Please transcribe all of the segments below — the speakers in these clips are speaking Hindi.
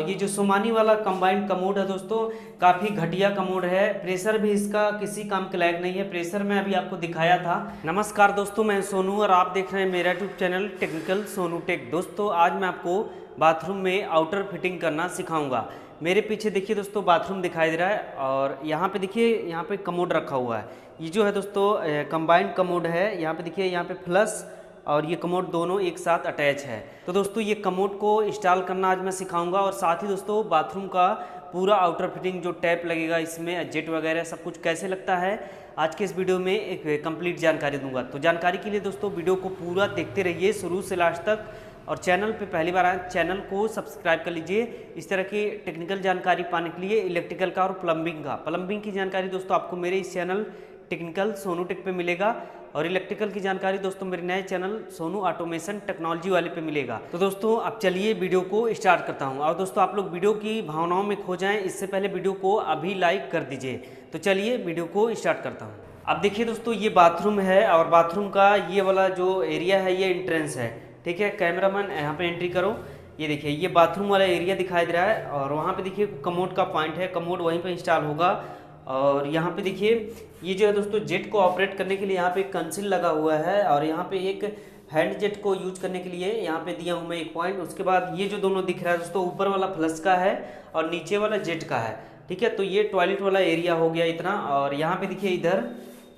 ये जो सोमानी वाला कंबाइंड कमोड है दोस्तों, काफ़ी घटिया कमोड है। प्रेशर भी इसका किसी काम के लायक नहीं है। प्रेशर मैं अभी आपको दिखाया था। नमस्कार दोस्तों, मैं सोनू और आप देख रहे हैं मेरा YouTube channel technical Sonu tech. दोस्तों आज मैं आपको बाथरूम में आउटर फिटिंग करना सिखाऊंगा। मेरे पीछे देखिए दोस्तों बाथरूम दिखाई दे रहा है और यहाँ पे देखिए, यहाँ पे कमोड रखा हुआ है। ये जो है दोस्तों कंबाइंड कमोड है। यहाँ पे देखिए, यहाँ पे फ्लश और ये कमोड दोनों एक साथ अटैच है। तो दोस्तों ये कमोड को इंस्टॉल करना आज मैं सिखाऊंगा और साथ ही दोस्तों बाथरूम का पूरा आउटर फिटिंग जो टैप लगेगा इसमें, जेट वगैरह सब कुछ कैसे लगता है, आज के इस वीडियो में एक कंप्लीट जानकारी दूंगा। तो जानकारी के लिए दोस्तों वीडियो को पूरा देखते रहिए शुरू से लास्ट तक। और चैनल पे पहली बार आए, चैनल को सब्सक्राइब कर लीजिए। इस तरह की टेक्निकल जानकारी पाने के लिए इलेक्ट्रिकल का और प्लम्बिंग की जानकारी दोस्तों आपको मेरे इस चैनल टेक्निकल सोनू टेक पे मिलेगा। और इलेक्ट्रिकल की जानकारी दोस्तों मेरे नए चैनल सोनू ऑटोमेशन टेक्नोलॉजी वाले पे मिलेगा। तो दोस्तों अब चलिए वीडियो को स्टार्ट करता हूँ। और दोस्तों आप लोग वीडियो की भावनाओं में खो जाएं, इससे पहले वीडियो को अभी लाइक कर दीजिए। तो चलिए वीडियो को स्टार्ट करता हूँ। अब देखिए दोस्तों ये बाथरूम है और बाथरूम का ये वाला जो एरिया है ये एंट्रेंस है। ठीक है, कैमरामैन यहाँ पे एंट्री करो। ये देखिए ये बाथरूम वाला एरिया दिखाई दे रहा है और वहाँ पे देखिए कमोड का पॉइंट है, कमोड वहीं पे इंस्टॉल होगा। और यहाँ पे देखिए ये जो है दोस्तों जेट को ऑपरेट करने के लिए यहाँ पे एक कंसिल लगा हुआ है और यहाँ पे एक हैंड जेट को यूज करने के लिए यहाँ पे दिया हूँ मैं एक पॉइंट। उसके बाद ये जो दोनों दिख रहा है दोस्तों, ऊपर वाला फ्लश का है और नीचे वाला जेट का है। ठीक है, तो ये टॉयलेट वाला एरिया हो गया इतना। और यहाँ पे देखिए इधर,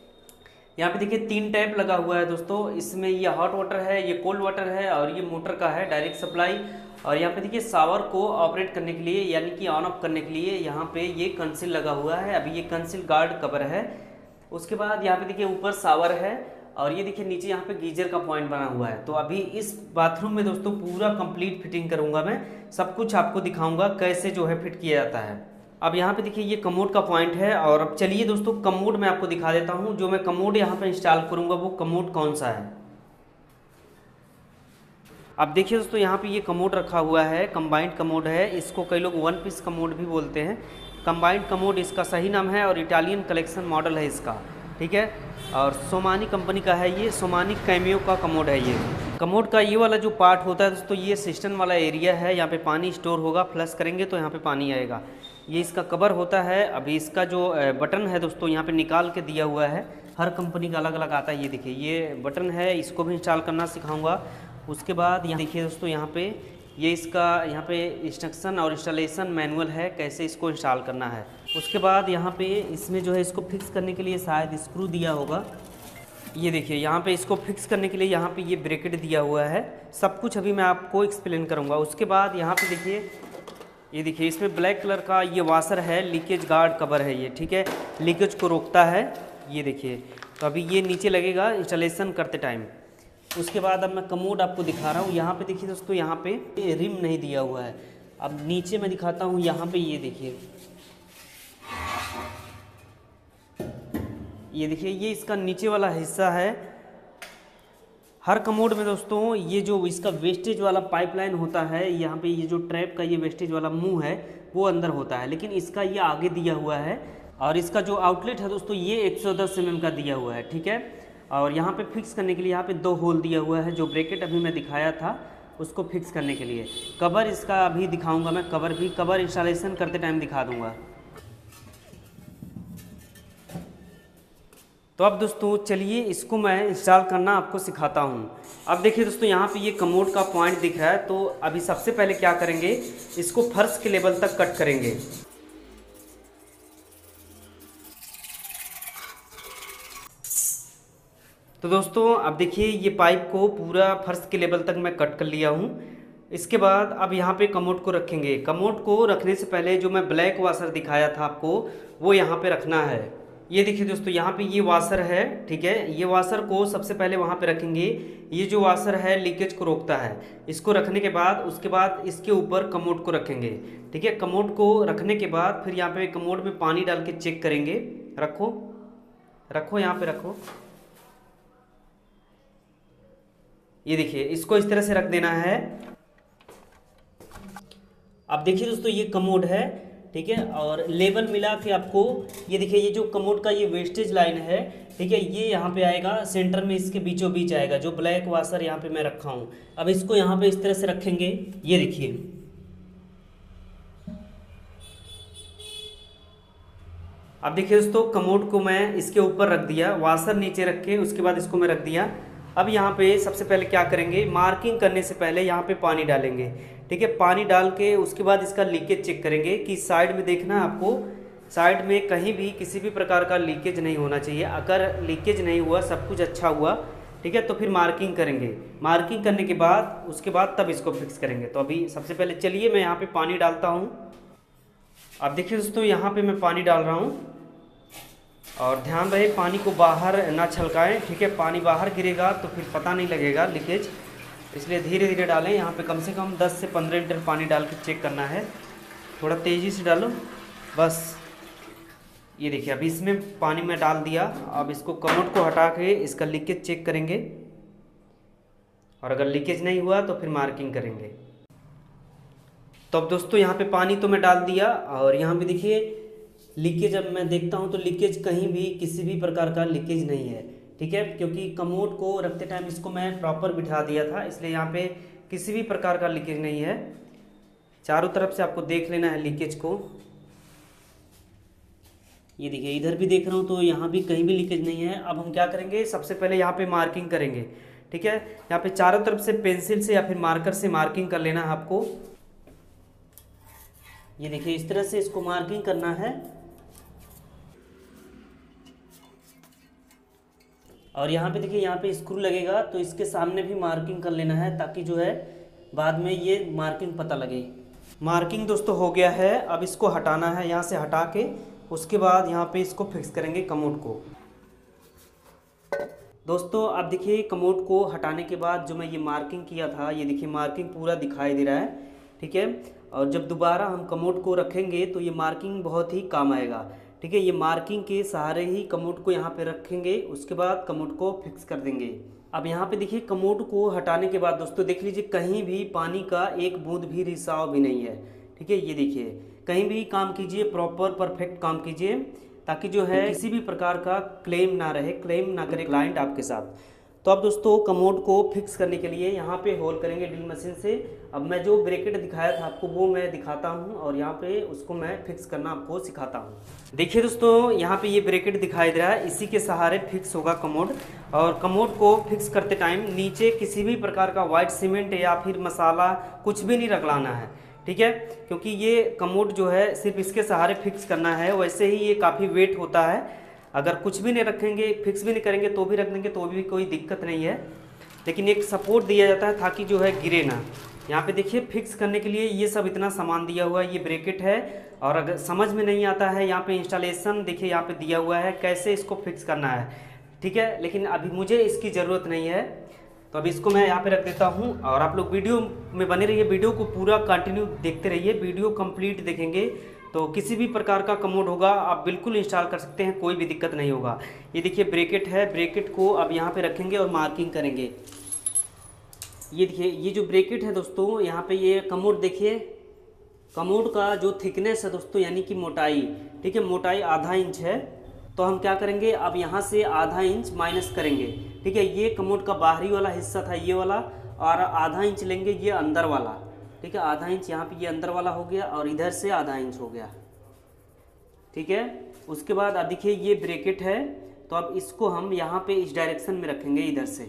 यहाँ पे देखिए 3 टैप लगा हुआ है दोस्तों। इसमें ये हॉट वाटर है, ये कोल्ड वाटर है और ये मोटर का है डायरेक्ट सप्लाई। और यहाँ पे देखिए शावर को ऑपरेट करने के लिए यानी कि ऑन ऑफ करने के लिए यहाँ पे ये कंसिल लगा हुआ है। अभी ये कंसिल गार्ड कवर है। उसके बाद यहाँ पे देखिए ऊपर शावर है और ये देखिए नीचे यहाँ पे गीजर का पॉइंट बना हुआ है। तो अभी इस बाथरूम में दोस्तों पूरा कंप्लीट फिटिंग करूँगा मैं, सब कुछ आपको दिखाऊँगा कैसे जो है फिट किया जाता है। अब यहाँ पे देखिए ये कमोड का पॉइंट है और अब चलिए दोस्तों कमोड मैं आपको दिखा देता हूँ। जो मैं कमोड यहाँ पे इंस्टॉल करूँगा वो कमोड कौन सा है। अब देखिए दोस्तों यहाँ पे ये कमोड रखा हुआ है, कंबाइंड कमोड है। इसको कई लोग 1 पीस कमोड भी बोलते हैं। कंबाइंड कमोड इसका सही नाम है और इटालियन कलेक्शन मॉडल है इसका। ठीक है, और सोमानी कंपनी का है ये, सोमानी कैमियो का कमोड है ये। कमोड का ये वाला जो पार्ट होता है दोस्तों, ये सिस्टम वाला एरिया है। यहाँ पे पानी स्टोर होगा, फ्लश करेंगे तो यहाँ पे पानी आएगा। ये इसका कवर होता है। अभी इसका जो बटन है दोस्तों यहाँ पे निकाल के दिया हुआ है, हर कंपनी का अलग अलग आता है। ये देखिए ये बटन है, इसको भी इंस्टॉल करना सिखाऊंगा। उसके बाद यहाँ देखिए दोस्तों यहाँ पे ये इसका यहाँ पे इंस्ट्रक्शन और इंस्टॉलेशन मैनुअल है, कैसे इसको इंस्टॉल करना है। उसके बाद यहाँ पे इसमें जो है इसको फिक्स करने के लिए शायद स्क्रू दिया होगा। ये देखिए यहाँ पे इसको फिक्स करने के लिए यहाँ पे ये ब्रैकेट दिया हुआ है। सब कुछ अभी मैं आपको एक्सप्लेन करूँगा। उसके बाद यहाँ पे देखिए, ये देखिए इसमें ब्लैक कलर का ये वाशर है, लीकेज गार्ड कवर है ये। ठीक है, लीकेज को रोकता है। ये देखिए, तो अभी ये नीचे लगेगा इंस्टॉलेशन करते टाइम। उसके बाद अब मैं कमोड आपको दिखा रहा हूँ। यहाँ पे देखिए दोस्तों, यहाँ पे रिम नहीं दिया हुआ है। अब नीचे मैं दिखाता हूँ। यहाँ पे ये देखिए, ये देखिए ये इसका नीचे वाला हिस्सा है। हर कमोड में दोस्तों ये जो इसका वेस्टेज वाला पाइपलाइन होता है, यहाँ पे ये जो ट्रैप का ये वेस्टेज वाला मुंह है वो अंदर होता है, लेकिन इसका ये आगे दिया हुआ है। और इसका जो आउटलेट है दोस्तों ये 110 mm का दिया हुआ है। ठीक है, और यहाँ पे फिक्स करने के लिए यहाँ पे 2 होल दिया हुआ है। जो ब्रैकेट अभी मैं दिखाया था उसको फिक्स करने के लिए। कवर इसका अभी दिखाऊंगा मैं, कवर इंस्टॉलेशन करते टाइम दिखा दूंगा। तो अब दोस्तों चलिए इसको मैं इंस्टॉल करना आपको सिखाता हूँ। अब देखिए दोस्तों यहाँ पे ये कमोड का पॉइंट दिख रहा है। तो अभी सबसे पहले क्या करेंगे, इसको फर्श के लेवल तक कट करेंगे। तो दोस्तों अब देखिए ये पाइप को पूरा फर्श के लेवल तक मैं कट कर लिया हूँ। इसके बाद अब यहाँ पे कमोड को रखेंगे। कमोड को रखने से पहले जो मैं ब्लैक वाशर दिखाया था आपको वो यहाँ पे रखना है। ये देखिए दोस्तों यहाँ पे ये वाशर है। ठीक है, ये वाशर को सबसे पहले वहाँ पे रखेंगे। ये जो वाशर है लीकेज को रोकता है। इसको रखने के बाद उसके बाद इसके ऊपर कमोड को रखेंगे। ठीक है, कमोड को रखने के बाद फिर यहाँ पे कमोड में पानी डाल के चेक करेंगे। रखो यहाँ पे रखो। ये देखिए इसको इस तरह से रख देना है। अब देखिए दोस्तों ये कमोड है। ठीक है, और लेवल मिला के आपको ये देखिए ये जो कमोड का ये वेस्टेज लाइन है, ठीक है, ये यहाँ पे आएगा सेंटर में, इसके बीचों बीच आएगा जो ब्लैक वाशर यहाँ पे मैं रखा हूँ। अब इसको यहाँ पे इस तरह से रखेंगे। ये देखिए अब देखिए दोस्तों, कमोड को मैं इसके ऊपर रख दिया, वाशर नीचे रख के उसके बाद इसको मैं रख दिया। अब यहाँ पे सबसे पहले क्या करेंगे, मार्किंग करने से पहले यहाँ पे पानी डालेंगे। ठीक है, पानी डाल के उसके बाद इसका लीकेज चेक करेंगे कि साइड में देखना आपको, साइड में कहीं भी किसी भी प्रकार का लीकेज नहीं होना चाहिए। अगर लीकेज नहीं हुआ, सब कुछ अच्छा हुआ, ठीक है, तो फिर मार्किंग करेंगे। मार्किंग करने के बाद उसके बाद तब इसको फिक्स करेंगे। तो अभी सबसे पहले चलिए मैं यहाँ पे पानी डालता हूँ। अब देखिए दोस्तों, यहाँ पे मैं पानी डाल रहा हूँ और ध्यान रहे पानी को बाहर ना छलकाएं। ठीक है, पानी बाहर गिरेगा तो फिर पता नहीं लगेगा लीकेज, इसलिए धीरे धीरे डालें। यहाँ पे कम से कम 10 से 15 लीटर पानी डाल के चेक करना है। थोड़ा तेज़ी से डालो बस। ये देखिए, अभी इसमें पानी में डाल दिया। अब इसको कमोड को हटा के इसका लीकेज चेक करेंगे और अगर लीकेज नहीं हुआ तो फिर मार्किंग करेंगे। तो अब दोस्तों यहाँ पे पानी तो मैं डाल दिया और यहाँ पे देखिए लीकेज, अब मैं देखता हूँ तो लीकेज कहीं भी किसी भी प्रकार का लीकेज नहीं है। ठीक है, क्योंकि कमोड को रखते टाइम इसको मैं प्रॉपर बिठा दिया था, इसलिए यहाँ पे किसी भी प्रकार का लीकेज नहीं है। चारों तरफ से आपको देख लेना है लीकेज को। ये देखिए, इधर भी देख रहा हूँ तो यहाँ भी कहीं भी लीकेज नहीं है। अब हम क्या करेंगे, सबसे पहले यहाँ पे मार्किंग करेंगे। ठीक है, यहाँ पे चारों तरफ से पेंसिल से या फिर मार्कर से मार्किंग कर लेना है आपको। ये देखिए, इस तरह से इसको मार्किंग करना है और यहाँ पे देखिए, यहाँ पे स्क्रू लगेगा तो इसके सामने भी मार्किंग कर लेना है, ताकि जो है बाद में ये मार्किंग पता लगे। मार्किंग दोस्तों हो गया है। अब इसको हटाना है, यहाँ से हटा के उसके बाद यहाँ पे इसको फिक्स करेंगे कमोड को। दोस्तों अब देखिए, कमोड को हटाने के बाद जो मैं ये मार्किंग किया था, ये देखिए मार्किंग पूरा दिखाई दे रहा है। ठीक है, और जब दोबारा हम कमोड को रखेंगे तो ये मार्किंग बहुत ही काम आएगा। ठीक है, ये मार्किंग के सहारे ही कमोड को यहाँ पे रखेंगे, उसके बाद कमोड को फिक्स कर देंगे। अब यहाँ पे देखिए, कमोड को हटाने के बाद दोस्तों देख लीजिए, कहीं भी पानी का एक बूंद भी रिसाव भी नहीं है। ठीक है, ये देखिए, कहीं भी काम कीजिए प्रॉपर परफेक्ट काम कीजिए, ताकि जो है किसी भी प्रकार का क्लेम ना रहे, क्लेम ना करे क्लाइंट आपके साथ। तो अब दोस्तों कमोड को फिक्स करने के लिए यहाँ पे होल करेंगे ड्रिल मशीन से। अब मैं जो ब्रैकेट दिखाया था आपको वो मैं दिखाता हूँ और यहाँ पे उसको मैं फिक्स करना आपको सिखाता हूँ। देखिए दोस्तों, यहाँ पे ये ब्रैकेट दिखाई दे रहा है, इसी के सहारे फिक्स होगा कमोड। और कमोड को फिक्स करते टाइम नीचे किसी भी प्रकार का वाइट सीमेंट या फिर मसाला कुछ भी नहीं रगड़ाना है। ठीक है, क्योंकि ये कमोड जो है सिर्फ इसके सहारे फिक्स करना है। वैसे ही ये काफ़ी वेट होता है, अगर कुछ भी नहीं रखेंगे, फिक्स भी नहीं करेंगे तो भी रख देंगे तो भी कोई दिक्कत नहीं है, लेकिन एक सपोर्ट दिया जाता है ताकि जो है गिरे ना। यहाँ पे देखिए, फिक्स करने के लिए ये सब इतना सामान दिया हुआ है, ये ब्रैकेट है। और अगर समझ में नहीं आता है, यहाँ पे इंस्टॉलेशन देखिए यहाँ पे दिया हुआ है कैसे इसको फिक्स करना है। ठीक है, लेकिन अभी मुझे इसकी ज़रूरत नहीं है, तो अभी इसको मैं यहाँ पे रख देता हूँ। और आप लोग वीडियो में बने रहिए, वीडियो को पूरा कंटिन्यू देखते रहिए। वीडियो कंप्लीट देखेंगे तो किसी भी प्रकार का कमोड होगा आप बिल्कुल इंस्टॉल कर सकते हैं, कोई भी दिक्कत नहीं होगा। ये देखिए ब्रैकेट है, ब्रैकेट को अब यहाँ पे रखेंगे और मार्किंग करेंगे। ये देखिए, ये जो ब्रैकेट है दोस्तों, यहाँ पे ये कमोड देखिए, कमोड का जो थिकनेस है दोस्तों, यानी कि मोटाई, ठीक है, मोटाई आधा इंच है। तो हम क्या करेंगे, अब यहाँ से आधा इंच माइनस करेंगे। ठीक है, ये कमोड का बाहरी वाला हिस्सा था ये वाला, और आधा इंच लेंगे ये अंदर वाला। ठीक है, आधा इंच यहाँ पे ये अंदर वाला हो गया और इधर से आधा इंच हो गया। ठीक है, उसके बाद अब देखिए ये ब्रैकेट है, तो अब इसको हम यहाँ पे इस डायरेक्शन में रखेंगे इधर से।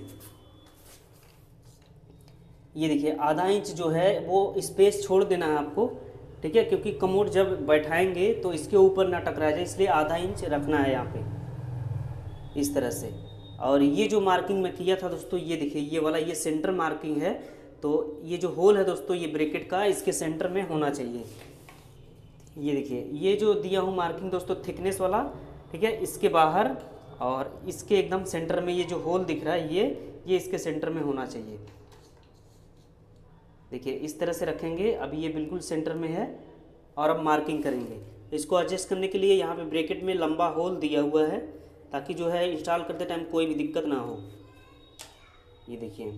ये देखिए आधा इंच जो है वो स्पेस छोड़ देना है आपको। ठीक है, क्योंकि कमोड जब बैठाएंगे तो इसके ऊपर ना टकरा जाए, इसलिए आधा इंच रखना है यहाँ पे इस तरह से। और ये जो मार्किंग मैं किया था दोस्तों, ये देखिए ये वाला, ये सेंटर मार्किंग है। तो ये जो होल है दोस्तों ये ब्रैकेट का, इसके सेंटर में होना चाहिए। ये देखिए ये जो दिया हूँ मार्किंग दोस्तों थिकनेस वाला, ठीक है, इसके बाहर और इसके एकदम सेंटर में ये जो होल दिख रहा है ये इसके सेंटर में होना चाहिए। देखिए इस तरह से रखेंगे, अभी ये बिल्कुल सेंटर में है। और अब मार्किंग करेंगे। इसको एडजस्ट करने के लिए यहाँ पे ब्रैकेट में लंबा होल दिया हुआ है, ताकि जो है इंस्टॉल करते टाइम कोई भी दिक्कत ना हो। ये देखिए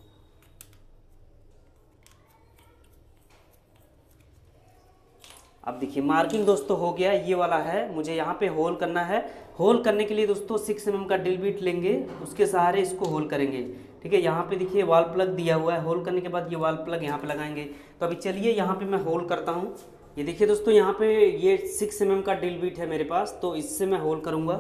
अब देखिए मार्किंग दोस्तों हो गया, ये वाला है, मुझे यहाँ पे होल करना है। होल करने के लिए दोस्तों 6 mm का ड्रिल बिट लेंगे, उसके सहारे इसको होल करेंगे। ठीक है, यहाँ पे देखिए वाल प्लग दिया हुआ है, होल करने के बाद ये वाल प्लग यहाँ पे लगाएंगे। तो अभी चलिए यहाँ पे मैं होल करता हूँ। ये देखिए दोस्तों, यहाँ पे ये 6 mm का ड्रिल बिट है मेरे पास, तो इससे मैं होल करूँगा।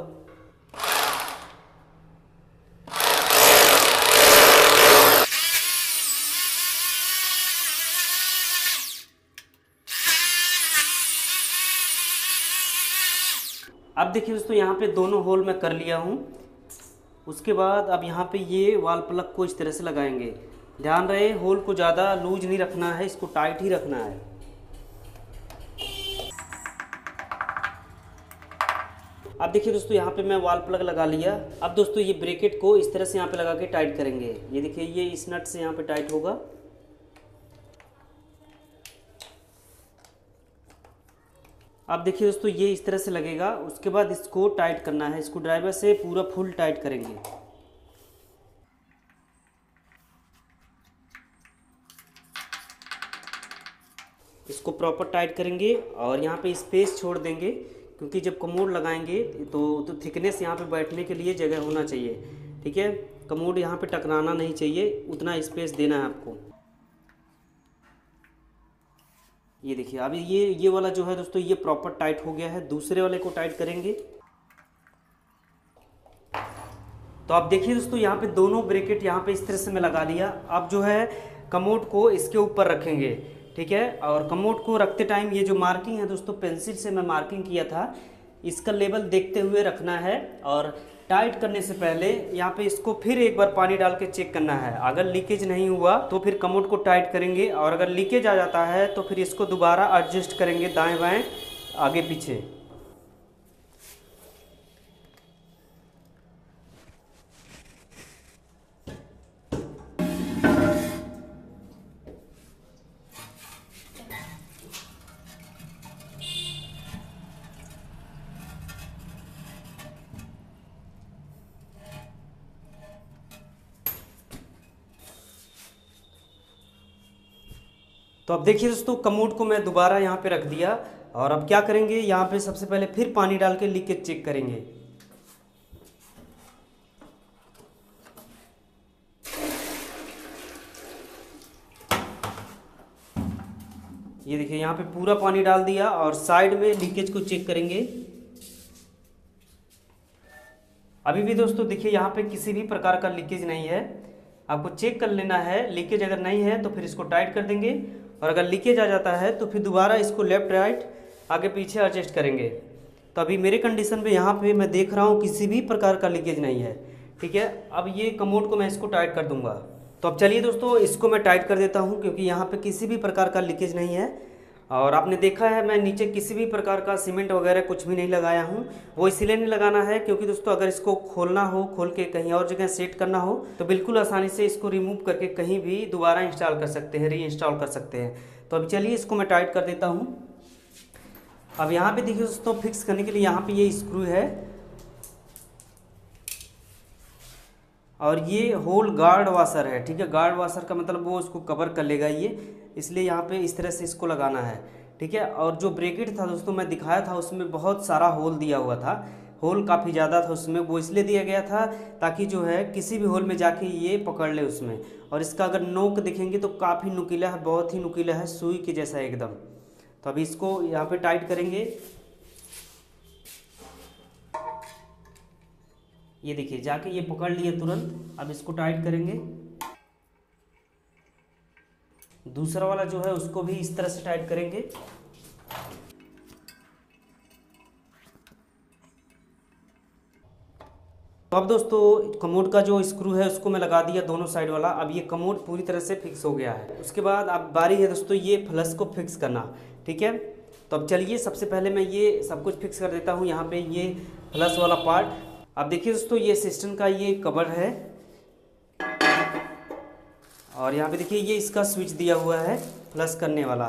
अब देखिए दोस्तों, यहाँ पे दोनों होल मैं कर लिया हूँ। उसके बाद अब यहाँ पे ये वाल प्लग को इस तरह से लगाएंगे। ध्यान रहे होल को ज़्यादा लूज नहीं रखना है, इसको टाइट ही रखना है। अब देखिए दोस्तों, यहाँ पे मैं वाल प्लग लगा लिया। अब दोस्तों ये ब्रेकेट को इस तरह से यहाँ पे लगा के टाइट करेंगे। ये देखिए, ये इस नट से यहाँ पे टाइट होगा। अब देखिए दोस्तों, ये इस तरह से लगेगा। उसके बाद इसको टाइट करना है, स्क्रू ड्राइवर से पूरा फुल टाइट करेंगे। इसको प्रॉपर टाइट करेंगे और यहाँ पे स्पेस छोड़ देंगे, क्योंकि जब कमोड लगाएंगे तो थिकनेस यहाँ पे बैठने के लिए जगह होना चाहिए। ठीक है, कमोड यहाँ पे टकराना नहीं चाहिए, उतना स्पेस देना है आपको। ये देखिए, अभी ये वाला जो है दोस्तों, ये प्रॉपर टाइट हो गया है। दूसरे वाले को टाइट करेंगे। तो आप देखिए दोस्तों, यहाँ पे दोनों ब्रेकेट यहाँ पे इस तरह से मैं लगा दिया। अब जो है कमोड को इसके ऊपर रखेंगे। ठीक है, और कमोड को रखते टाइम ये जो मार्किंग है दोस्तों, पेंसिल से मैं मार्किंग किया था, इसका लेवल देखते हुए रखना है। और टाइट करने से पहले यहाँ पे इसको फिर एक बार पानी डाल के चेक करना है। अगर लीकेज नहीं हुआ तो फिर कमोड को टाइट करेंगे, और अगर लीकेज आ जाता है तो फिर इसको दोबारा एडजस्ट करेंगे, दाएं बाएं आगे पीछे। तो अब देखिए दोस्तों, कमोड को मैं दोबारा यहाँ पे रख दिया। और अब क्या करेंगे, यहाँ पे सबसे पहले फिर पानी डाल के लीकेज चेक करेंगे। ये देखिए, यहाँ पे पूरा पानी डाल दिया और साइड में लीकेज को चेक करेंगे। अभी भी दोस्तों देखिए, यहाँ पे किसी भी प्रकार का लीकेज नहीं है। आपको चेक कर लेना है। लीकेज अगर नहीं है तो फिर इसको टाइट कर देंगे, और अगर लीकेज आ जाता है तो फिर दोबारा इसको लेफ्ट राइट आगे पीछे एडजस्ट करेंगे। तो अभी मेरे कंडीशन पे यहाँ पे मैं देख रहा हूँ किसी भी प्रकार का लीकेज नहीं है। ठीक है, अब ये कमोड को मैं इसको टाइट कर दूंगा। तो अब चलिए दोस्तों, इसको मैं टाइट कर देता हूँ, क्योंकि यहाँ पे किसी भी प्रकार का लीकेज नहीं है। और आपने देखा है, मैं नीचे किसी भी प्रकार का सीमेंट वगैरह कुछ भी नहीं लगाया हूँ। वो इसलिए नहीं लगाना है क्योंकि दोस्तों, अगर इसको खोलना हो, खोल के कहीं और जगह सेट करना हो, तो बिल्कुल आसानी से इसको रिमूव करके कहीं भी दोबारा इंस्टॉल कर सकते हैं, री इंस्टॉल कर सकते हैं। तो अभी चलिए इसको मैं टाइट कर देता हूँ। अब यहाँ पे देखिए दोस्तों, फिक्स करने के लिए यहाँ पे ये स्क्रू है, और ये होल गार्ड वाशर है। ठीक है, गार्ड वाशर का मतलब वो उसको कवर कर लेगा ये, इसलिए यहाँ पे इस तरह से इसको लगाना है। ठीक है, और जो ब्रेकेट था दोस्तों मैं दिखाया था, उसमें बहुत सारा होल दिया हुआ था। होल काफ़ी ज़्यादा था उसमें, वो इसलिए दिया गया था ताकि जो है किसी भी होल में जाके ये पकड़ ले उसमें। और इसका अगर नोक देखेंगे तो काफ़ी नुकीला है, बहुत ही नुकीला है, सुई के जैसा एकदम। तो अभी इसको यहाँ पे टाइट करेंगे। ये देखिए, जाके ये पकड़ लिए तुरंत। अब इसको टाइट करेंगे। दूसरा वाला जो है उसको भी इस तरह से टाइट करेंगे। तो अब दोस्तों, कमोड का जो स्क्रू है उसको मैं लगा दिया दोनों साइड वाला। अब ये कमोड पूरी तरह से फिक्स हो गया है। उसके बाद अब बारी है दोस्तों ये फ्लश को फिक्स करना। ठीक है, तो अब चलिए सबसे पहले मैं ये सब कुछ फिक्स कर देता हूँ। यहाँ पे ये फ्लश वाला पार्ट, अब देखिए दोस्तों, ये सिस्टम का ये कवर है, और यहाँ पे देखिए ये इसका स्विच दिया हुआ है फ्लश करने वाला।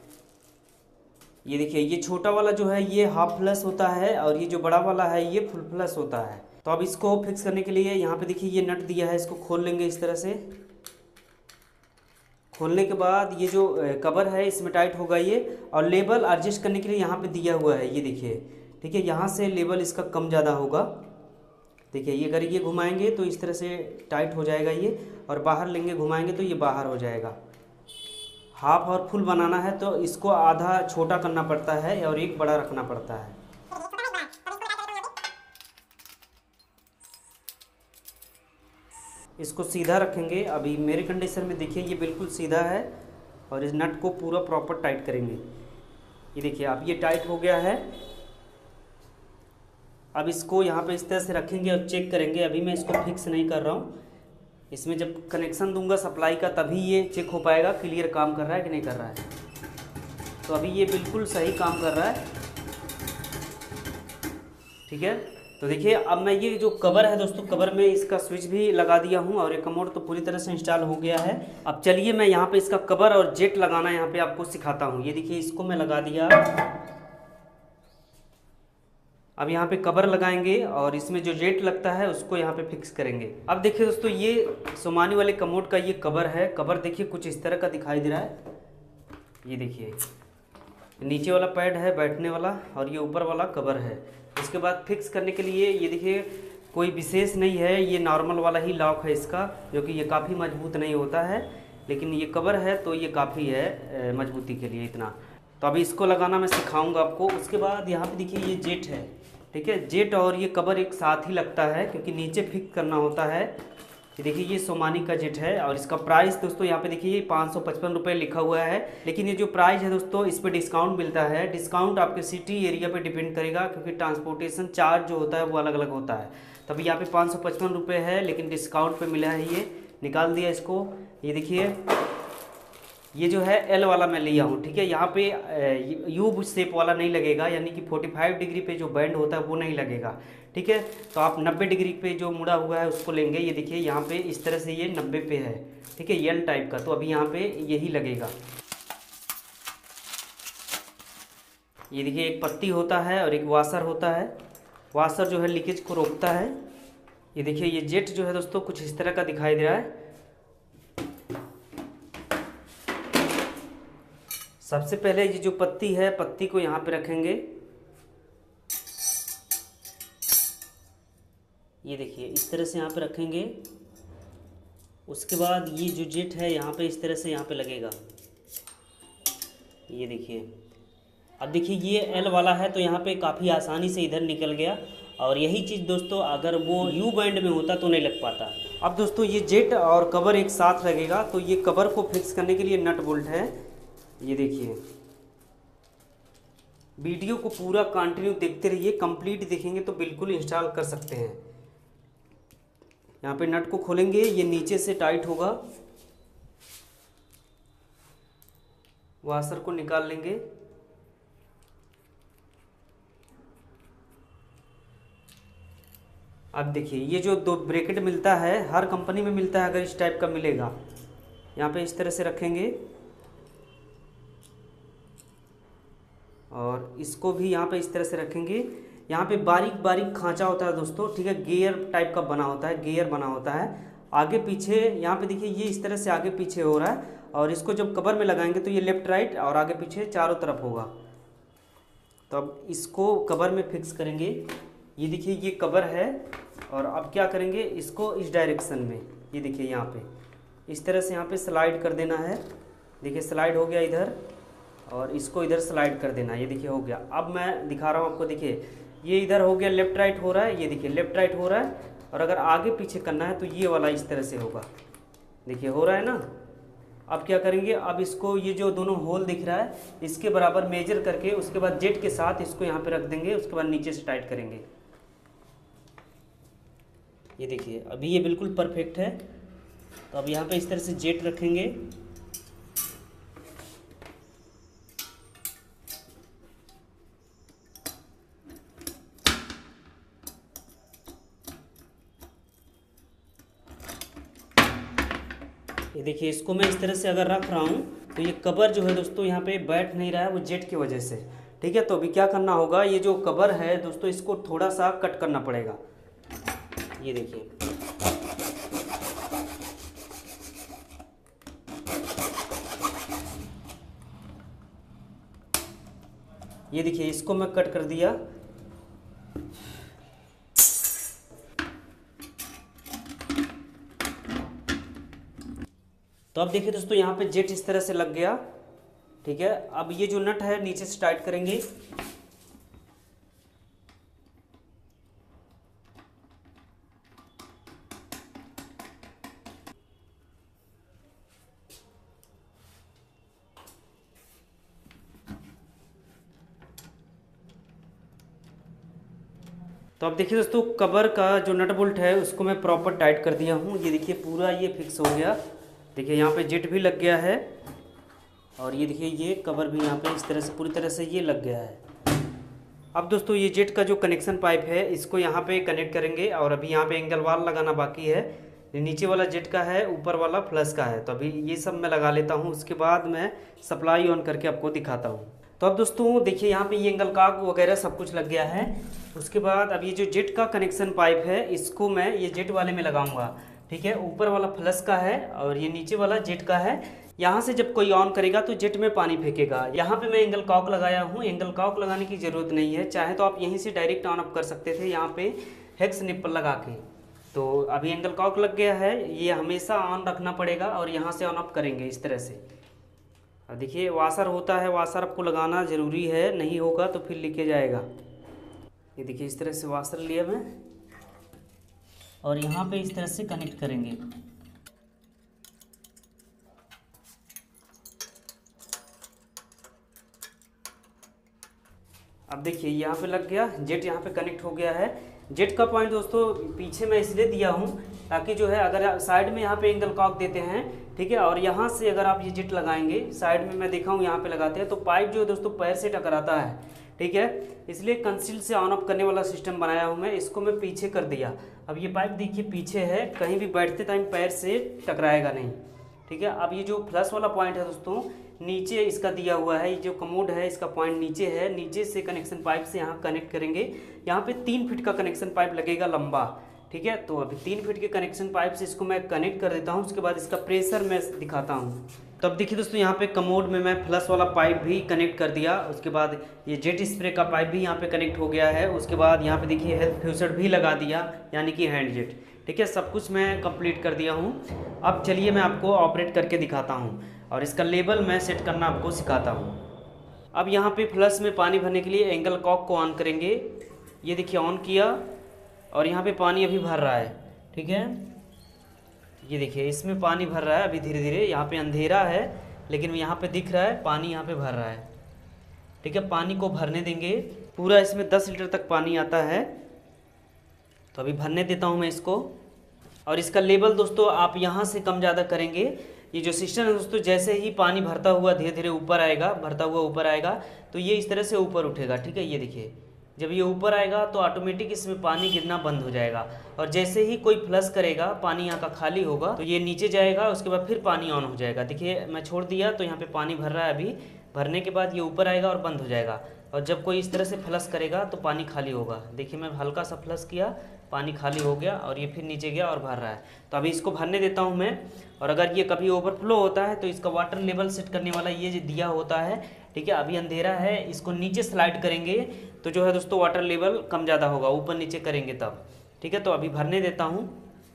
ये देखिए, ये छोटा वाला जो है ये हाफ फ्लश होता है, और ये जो बड़ा वाला है ये फुल फ्लश होता है। तो अब इसको फिक्स करने के लिए यहाँ पे देखिए ये नट दिया है, इसको खोल लेंगे इस तरह से। खोलने के बाद ये जो कवर है इसमें टाइट होगा ये, और लेवल एडजस्ट करने के लिए यहाँ पे दिया हुआ है, ये देखिए। ठीक है, यहाँ से लेवल इसका कम ज़्यादा होगा। देखिए, ये अगर ये घुमाएंगे तो इस तरह से टाइट हो जाएगा ये, और बाहर लेंगे घुमाएंगे तो ये बाहर हो जाएगा। हाफ और फुल बनाना है तो इसको आधा छोटा करना पड़ता है और एक बड़ा रखना पड़ता है। इसको सीधा रखेंगे। अभी मेरे कंडीशन में देखिए ये बिल्कुल सीधा है और इस नट को पूरा प्रॉपर टाइट करेंगे। ये देखिए अब ये टाइट हो गया है। अब इसको यहाँ पे इस तरह से रखेंगे और चेक करेंगे। अभी मैं इसको फिक्स नहीं कर रहा हूँ, इसमें जब कनेक्शन दूंगा सप्लाई का तभी ये चेक हो पाएगा क्लियर काम कर रहा है कि नहीं कर रहा है। तो अभी ये बिल्कुल सही काम कर रहा है, ठीक है। तो देखिए अब मैं ये जो कवर है दोस्तों, कवर में इसका स्विच भी लगा दिया हूँ और ये कमोड तो पूरी तरह से इंस्टॉल हो गया है। अब चलिए मैं यहाँ पे इसका कवर और जेट लगाना यहाँ पे आपको सिखाता हूँ। ये देखिए इसको मैं लगा दिया। अब यहाँ पे कवर लगाएंगे और इसमें जो जेट लगता है उसको यहाँ पे फिक्स करेंगे। अब देखिए दोस्तों ये सोमानी वाले कमोड का ये कवर है। कवर देखिए कुछ इस तरह का दिखाई दे रहा है। ये देखिए नीचे वाला पैड है बैठने वाला और ये ऊपर वाला कवर है। इसके बाद फिक्स करने के लिए ये देखिए कोई विशेष नहीं है, ये नॉर्मल वाला ही लॉक है इसका, जो कि ये काफ़ी मजबूत नहीं होता है, लेकिन ये कवर है तो ये काफ़ी है मजबूती के लिए इतना। तो अभी इसको लगाना मैं सिखाऊंगा आपको। उसके बाद यहाँ पे देखिए ये जेट है, ठीक है। जेट और ये कवर एक साथ ही लगता है क्योंकि नीचे फिक्स करना होता है। ये देखिए ये सोमानी का जेट है और इसका प्राइस दोस्तों यहाँ पे देखिए 555 रुपये लिखा हुआ है। लेकिन ये जो प्राइस है दोस्तों इस पर डिस्काउंट मिलता है। डिस्काउंट आपके सिटी एरिया पे डिपेंड करेगा क्योंकि ट्रांसपोर्टेशन चार्ज जो होता है वो अलग अलग होता है। तभी यहाँ पे 555 रुपये है, लेकिन डिस्काउंट पे मिला है। ये निकाल दिया इसको। ये देखिए ये जो है एल वाला मैं लिया हूँ, ठीक है। यहाँ पे यू शेप वाला नहीं लगेगा, यानी कि 45 डिग्री पे जो बैंड होता है वो नहीं लगेगा, ठीक है। तो आप 90 डिग्री पे जो मुड़ा हुआ है उसको लेंगे। ये देखिए यहाँ पे इस तरह से ये 90 पे है, ठीक है, एल टाइप का। तो अभी यहाँ पे यही लगेगा। ये देखिए एक पत्ती होता है और एक वाशर होता है। वाशर जो है लीकेज को रोकता है। ये देखिए ये जेट जो है दोस्तों कुछ इस तरह का दिखाई दे रहा है। सबसे पहले ये जो पत्ती है, पत्ती को यहाँ पे रखेंगे। ये देखिए इस तरह से यहाँ पे रखेंगे। उसके बाद ये जो जेट है यहाँ पे इस तरह से यहाँ पे लगेगा। ये देखिए अब देखिए ये एल वाला है तो यहाँ पे काफ़ी आसानी से इधर निकल गया। और यही चीज़ दोस्तों अगर वो यू बैंड में होता तो नहीं लग पाता। अब दोस्तों ये जेट और कवर एक साथ लगेगा, तो ये कवर को फिक्स करने के लिए नट बोल्ट है। ये देखिए वीडियो को पूरा कंटिन्यू देखते रहिए, कंप्लीट देखेंगे तो बिल्कुल इंस्टॉल कर सकते हैं। यहाँ पे नट को खोलेंगे, ये नीचे से टाइट होगा। वाशर को निकाल लेंगे। अब देखिए ये जो दो ब्रैकेट मिलता है, हर कंपनी में मिलता है, अगर इस टाइप का मिलेगा। यहाँ पे इस तरह से रखेंगे और इसको भी यहाँ पे इस तरह से रखेंगे। यहाँ पे बारीक बारीक खांचा होता है दोस्तों, ठीक है, गियर टाइप का बना होता है, गियर बना होता है आगे पीछे। यहाँ पे देखिए ये इस तरह से आगे पीछे हो रहा है और इसको जब कवर में लगाएंगे तो ये लेफ्ट राइट और आगे पीछे चारों तरफ होगा। तो अब इसको कवर में फिक्स करेंगे। ये देखिए ये कवर है और अब क्या करेंगे, इसको इस डायरेक्शन में, ये देखिए यहाँ पे इस तरह से यहाँ पे स्लाइड कर देना है। देखिए स्लाइड हो गया इधर और इसको इधर स्लाइड कर देना। ये देखिए हो गया। अब मैं दिखा रहा हूँ आपको, देखिए ये इधर हो गया, लेफ्ट राइट हो रहा है। ये देखिए लेफ्ट राइट हो रहा है और अगर आगे पीछे करना है तो ये वाला इस तरह से होगा। देखिए हो रहा है ना। अब क्या करेंगे, अब इसको ये जो दोनों होल दिख रहा है इसके बराबर मेजर करके उसके बाद जेट के साथ इसको यहाँ पे रख देंगे। उसके बाद नीचे से टाइट करेंगे। ये देखिए अभी ये बिल्कुल परफेक्ट है। तो अब यहाँ पे इस तरह से जेट रखेंगे। ये देखिए इसको मैं इस तरह से अगर रख रहा हूँ तो ये कवर जो है दोस्तों यहाँ पे बैठ नहीं रहा है, वो जेट की वजह से, ठीक है। तो अभी क्या करना होगा, ये जो कवर है दोस्तों इसको थोड़ा सा कट करना पड़ेगा। ये देखिए ये देखिए इसको मैं कट कर दिया। तो अब देखिए दोस्तों यहाँ पे जेट इस तरह से लग गया। ठीक है, अब ये जो नट है नीचे से टाइट करेंगे। तो अब देखिए दोस्तों कवर का जो नट बोल्ट है उसको मैं प्रॉपर टाइट कर दिया हूँ। ये देखिए पूरा ये फिक्स हो गया। देखिए यहाँ पे जेट भी लग गया है और ये देखिए ये कवर भी यहाँ पे इस तरह से पूरी तरह से ये लग गया है। अब दोस्तों ये जेट का जो कनेक्शन पाइप है इसको यहाँ पे कनेक्ट करेंगे और अभी यहाँ पे एंगल वाल लगाना बाकी है। नीचे वाला जेट का है, ऊपर वाला फ्लश का है। तो अभी ये सब मैं लगा लेता हूँ, उसके बाद मैं सप्लाई ऑन करके आपको दिखाता हूँ। तो अब दोस्तों देखिए यहाँ पे ये एंगल कॉक वगैरह सब कुछ लग गया है। उसके बाद अब ये जो जेट का कनेक्शन पाइप है इसको मैं ये जेट वाले में लगाऊंगा। ठीक है, ऊपर वाला फ्लश का है और ये नीचे वाला जेट का है। यहाँ से जब कोई ऑन करेगा तो जेट में पानी फेंकेगा। यहाँ पे मैं एंगल कॉक लगाया हूँ। एंगल कॉक लगाने की ज़रूरत नहीं है, चाहे तो आप यहीं से डायरेक्ट ऑन ऑफ कर सकते थे यहाँ पे हेक्स निप्पल लगा के। तो अभी एंगल कॉक लग गया है, ये हमेशा ऑन रखना पड़ेगा और यहाँ से ऑन ऑफ करेंगे इस तरह से। अब देखिए वाशर होता है, वाशर आपको लगाना ज़रूरी है, नहीं होगा तो फिर लीकेज आएगा। ये देखिए इस तरह से वाशर लिया मैं और यहाँ पे इस तरह से कनेक्ट करेंगे। अब देखिए यहाँ पे लग गया, जेट यहाँ पे कनेक्ट हो गया है। जेट का पॉइंट दोस्तों पीछे मैं इसलिए दिया हूँ ताकि जो है अगर साइड में यहाँ पे एंगल कॉक देते हैं, ठीक है, और यहाँ से अगर आप ये जेट लगाएंगे साइड में, मैं देखा हूँ यहाँ पे लगाते हैं तो पाइप जो है दोस्तों पैर से टकराता है। ठीक है, इसलिए कंसील से ऑन ऑफ करने वाला सिस्टम बनाया हूँ मैं। इसको मैं पीछे कर दिया। अब ये पाइप देखिए पीछे है, कहीं भी बैठते टाइम पैर से टकराएगा नहीं। ठीक है, अब ये जो फ्लश वाला पॉइंट है दोस्तों नीचे इसका दिया हुआ है। ये जो कमोड है इसका पॉइंट नीचे है, नीचे से कनेक्शन पाइप से यहाँ कनेक्ट करेंगे। यहाँ पे 3 फीट का कनेक्शन पाइप लगेगा लंबा। ठीक है, तो अभी 3 फीट के कनेक्शन पाइप से इसको मैं कनेक्ट कर देता हूँ। उसके बाद इसका प्रेशर मैं दिखाता हूँ। तो अब देखिए दोस्तों यहाँ पे कमोड में मैं फ्लश वाला पाइप भी कनेक्ट कर दिया। उसके बाद ये जेट स्प्रे का पाइप भी यहाँ पे कनेक्ट हो गया है। उसके बाद यहाँ पे देखिए हेल्थ फ्यूजर भी लगा दिया, यानी कि हैंड जेट। ठीक है, सब कुछ मैं कंप्लीट कर दिया हूँ। अब चलिए मैं आपको ऑपरेट करके दिखाता हूँ और इसका लेवल मैं सेट करना आपको सिखाता हूँ। अब यहाँ पे फ्लश में पानी भरने के लिए एंगल कॉक को ऑन करेंगे। ये देखिए ऑन किया और यहाँ पे पानी अभी भर रहा है। ठीक है, ये देखिए इसमें पानी भर रहा है अभी धीरे धीरे। यहाँ पे अंधेरा है लेकिन यहाँ पे दिख रहा है पानी यहाँ पे भर रहा है। ठीक है, पानी को भरने देंगे। पूरा इसमें 10 लीटर तक पानी आता है। तो अभी भरने देता हूँ मैं इसको। और इसका लेवल दोस्तों आप यहाँ से कम ज़्यादा करेंगे। ये जो सिस्टम है दोस्तों, जैसे ही पानी भरता हुआ धीरे धीरे ऊपर आएगा, भरता हुआ ऊपर आएगा तो ये इस तरह से ऊपर उठेगा। ठीक है, ये देखिए जब ये ऊपर आएगा तो ऑटोमेटिक इसमें पानी गिरना बंद हो जाएगा। और जैसे ही कोई फ्लश करेगा, पानी यहाँ का खाली होगा तो ये नीचे जाएगा, उसके बाद फिर पानी ऑन हो जाएगा। देखिए मैं छोड़ दिया तो यहाँ पे पानी भर रहा है। अभी भरने के बाद ये ऊपर आएगा और बंद हो जाएगा। और जब कोई इस तरह से फ्लश करेगा तो पानी खाली होगा। देखिए मैं हल्का सा फ्लश किया, पानी खाली हो गया और ये फिर नीचे गया और भर रहा है। तो अभी इसको भरने देता हूँ मैं। और अगर ये कभी ओवरफ्लो होता है तो इसका वाटर लेवल सेट करने वाला ये जो दिया होता है। ठीक है, अभी अंधेरा है, इसको नीचे स्लाइड करेंगे तो जो है दोस्तों वाटर लेवल कम ज़्यादा होगा, ऊपर नीचे करेंगे तब। ठीक है, तो अभी भरने देता हूँ।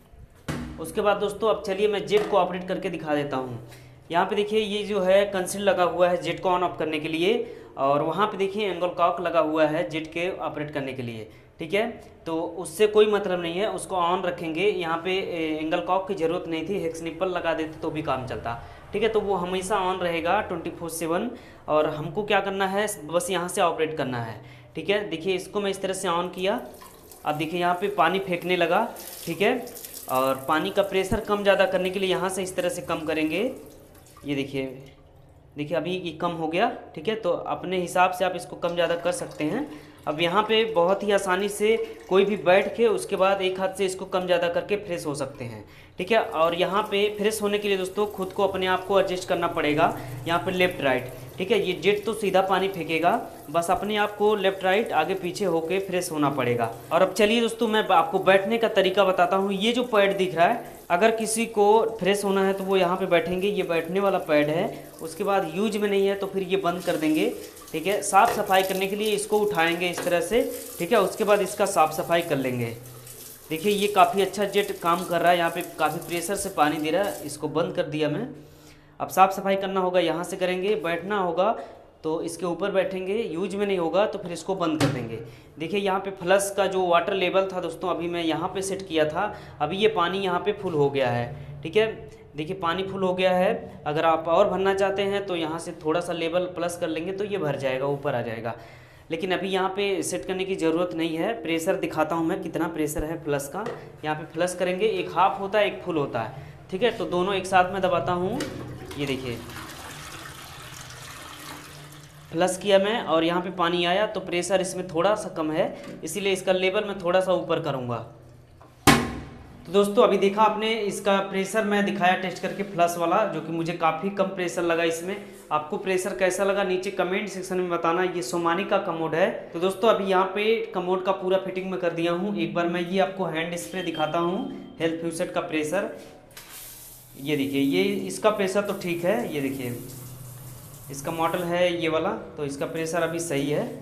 उसके बाद दोस्तों अब चलिए मैं जेट को ऑपरेट करके दिखा देता हूँ। यहाँ पे देखिए ये जो है कंसील लगा हुआ है जेट को ऑन ऑफ करने के लिए, और वहाँ पे देखिए एंगल कॉक लगा हुआ है जेट के ऑपरेट करने के लिए। ठीक है, तो उससे कोई मतलब नहीं है, उसको ऑन रखेंगे। यहाँ पे एंगल कॉक की ज़रूरत नहीं थी, हेक्स निप्पल लगा देते तो भी काम चलता। ठीक है, तो वो हमेशा ऑन रहेगा 24/7। और हमको क्या करना है, बस यहाँ से ऑपरेट करना है। ठीक है, देखिए इसको मैं इस तरह से ऑन किया। अब देखिए यहाँ पे पानी फेंकने लगा। ठीक है, और पानी का प्रेशर कम ज़्यादा करने के लिए यहाँ से इस तरह से कम करेंगे। ये देखिए अभी ये कम हो गया। ठीक है, तो अपने हिसाब से आप इसको कम ज़्यादा कर सकते हैं। अब यहाँ पे बहुत ही आसानी से कोई भी बैठ के उसके बाद एक हाथ से इसको कम ज़्यादा करके फ्रेश हो सकते हैं। ठीक है, और यहाँ पे फ्रेश होने के लिए दोस्तों खुद को अपने आप को एडजस्ट करना पड़ेगा। यहाँ पे लेफ़्ट राइट। ठीक है, ये जेट तो सीधा पानी फेंकेगा, बस अपने आप को लेफ़्ट राइट आगे पीछे होके फ्रेश होना पड़ेगा। और अब चलिए दोस्तों मैं आपको बैठने का तरीका बताता हूँ। ये जो पैड दिख रहा है, अगर किसी को फ्रेश होना है तो वो यहाँ पे बैठेंगे। ये बैठने वाला पैड है। उसके बाद यूज में नहीं है तो फिर ये बंद कर देंगे। ठीक है, साफ़ सफाई करने के लिए इसको उठाएंगे इस तरह से। ठीक है, उसके बाद इसका साफ़ सफाई कर लेंगे। देखिए ये काफ़ी अच्छा जेट काम कर रहा है, यहाँ पे काफ़ी प्रेशर से पानी दे रहा है। इसको बंद कर दिया मैं। अब साफ़ सफाई करना होगा, यहाँ से करेंगे, बैठना होगा तो इसके ऊपर बैठेंगे, यूज में नहीं होगा तो फिर इसको बंद कर देंगे। देखिए यहाँ पे फ्लश का जो वाटर लेवल था दोस्तों, अभी मैं यहाँ पे सेट किया था, अभी ये पानी यहाँ पे फुल हो गया है। ठीक है, देखिए पानी फुल हो गया है। अगर आप और भरना चाहते हैं तो यहाँ से थोड़ा सा लेवल प्लस कर लेंगे तो ये भर जाएगा, ऊपर आ जाएगा। लेकिन अभी यहाँ पे सेट करने की ज़रूरत नहीं है। प्रेशर दिखाता हूँ मैं कितना प्रेशर है फ्लश का। यहाँ पे फ्लश करेंगे, एक हाफ होता है एक फुल होता है। ठीक है, तो दोनों एक साथ में दबाता हूँ। ये देखिए फ्लश किया मैं और यहाँ पे पानी आया तो प्रेशर इसमें थोड़ा सा कम है, इसीलिए इसका लेवल मैं थोड़ा सा ऊपर करूँगा। तो दोस्तों अभी देखा आपने, इसका प्रेशर मैं दिखाया टेस्ट करके फ्लश वाला, जो कि मुझे काफ़ी कम प्रेशर लगा इसमें। आपको प्रेशर कैसा लगा नीचे कमेंट सेक्शन में बताना। ये सोमानी का कमोड है। तो दोस्तों अभी यहाँ पे कमोड का पूरा फिटिंग में कर दिया हूँ। एक बार मैं ये आपको हैंड स्प्रे दिखाता हूँ, हेल्थ फ्यूसेट का प्रेशर। ये देखिए, ये इसका प्रेशर तो ठीक है। ये देखिए इसका मॉडल है ये वाला, तो इसका प्रेशर अभी सही है।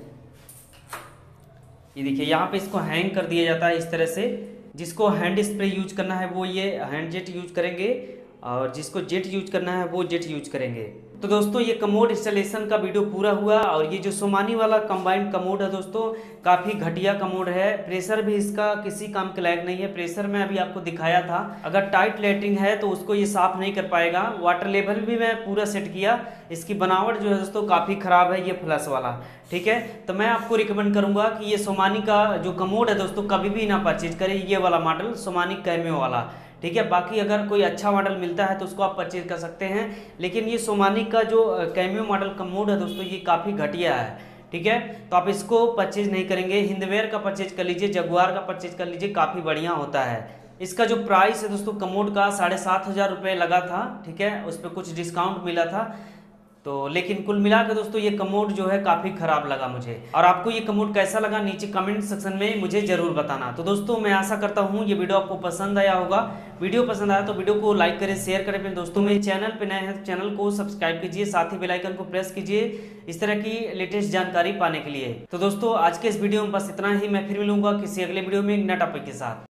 ये देखिए यहाँ पे इसको हैंग कर दिया जाता है इस तरह से। जिसको हैंड स्प्रे यूज करना है वो ये हैंड जेट यूज करेंगे, और जिसको जेट यूज करना है वो जेट यूज करेंगे। तो दोस्तों ये कमोड इंस्टॉलेशन का वीडियो पूरा हुआ। और ये जो सोमानी वाला कंबाइंड कमोड है दोस्तों, काफ़ी घटिया कमोड है। प्रेशर भी इसका किसी काम के लायक नहीं है। प्रेशर में अभी आपको दिखाया था, अगर टाइट लेटरिंग है तो उसको ये साफ नहीं कर पाएगा। वाटर लेवल भी मैं पूरा सेट किया। इसकी बनावट जो है दोस्तों काफ़ी ख़राब है ये फ्लश वाला। ठीक है, तो मैं आपको रिकमेंड करूंगा कि ये सोमानी का जो कमोड है दोस्तों कभी भी ना परचेज करें, ये वाला मॉडल सोमानी कैमियो वाला। ठीक है, बाकी अगर कोई अच्छा मॉडल मिलता है तो उसको आप परचेज कर सकते हैं, लेकिन ये सोमानी का जो कैमियो मॉडल कमोड है दोस्तों ये काफ़ी घटिया है। ठीक है, तो आप इसको परचेज नहीं करेंगे। हिंदवेयर का परचेज कर लीजिए, जगुआर का परचेज कर लीजिए, काफ़ी बढ़िया होता है। इसका जो प्राइस है दोस्तों कमोड का 7,500 रुपये लगा था। ठीक है, उस पर कुछ डिस्काउंट मिला था तो, लेकिन कुल मिला के दोस्तों ये कमोड जो है काफ़ी ख़राब लगा मुझे। और आपको ये कमोड कैसा लगा नीचे कमेंट सेक्शन में मुझे ज़रूर बताना। तो दोस्तों मैं आशा करता हूँ ये वीडियो आपको पसंद आया होगा। वीडियो पसंद आया तो वीडियो को लाइक करें, शेयर करें अपने दोस्तों में। चैनल पे नए हैं तो चैनल को सब्सक्राइब कीजिए, साथ ही बेल आइकन को प्रेस कीजिए इस तरह की लेटेस्ट जानकारी पाने के लिए। तो दोस्तों आज के इस वीडियो में बस इतना ही। मैं फिर मिलूंगा किसी अगले वीडियो में एक नए टॉपिक के साथ।